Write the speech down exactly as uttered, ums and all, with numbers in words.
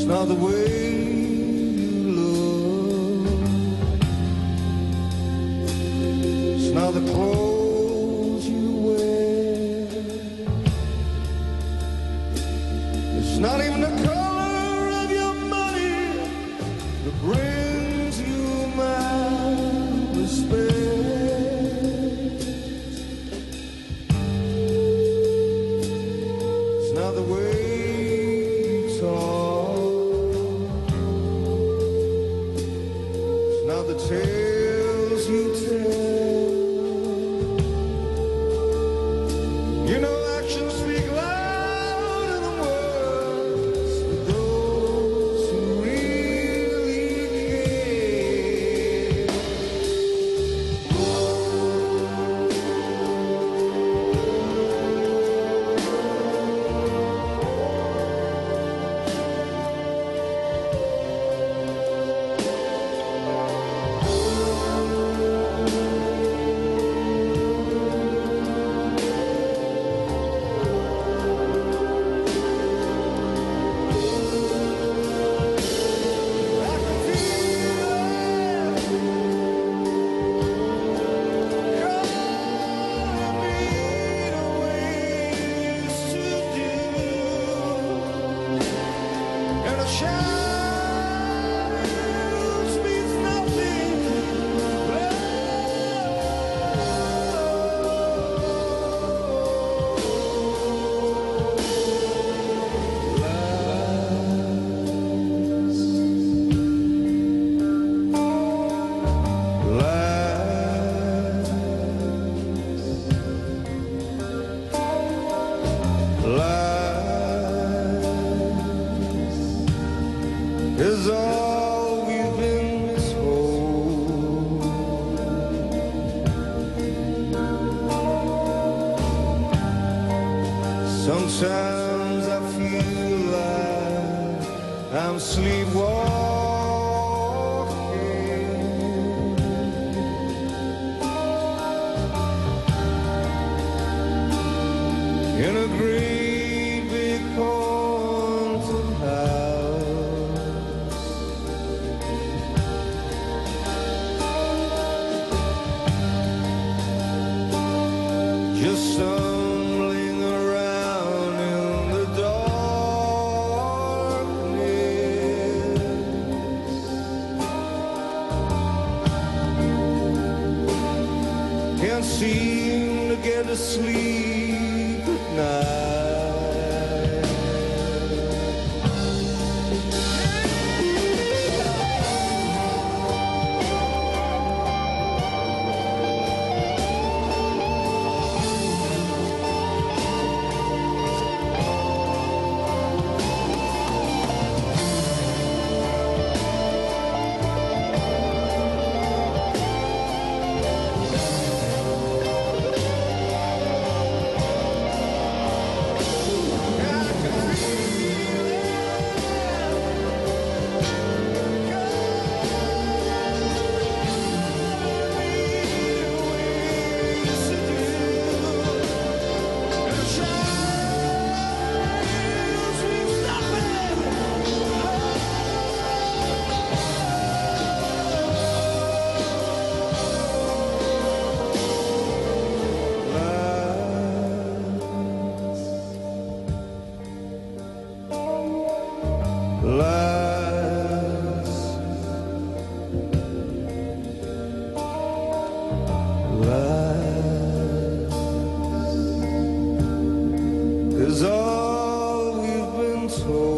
not the way you look, it's not the clothes you wear, it's not even the color of your money that brings you my respect. It's not the way you talk, it's not the tales you tell. You know actions speak louder than words to those who really care. Is all we've been told. Sometimes I feel like I'm sleepwalking in a great big haunted house. Just stumbling around in the darkness. Can't seem to get to sleep at night. Last, last is all we've been told.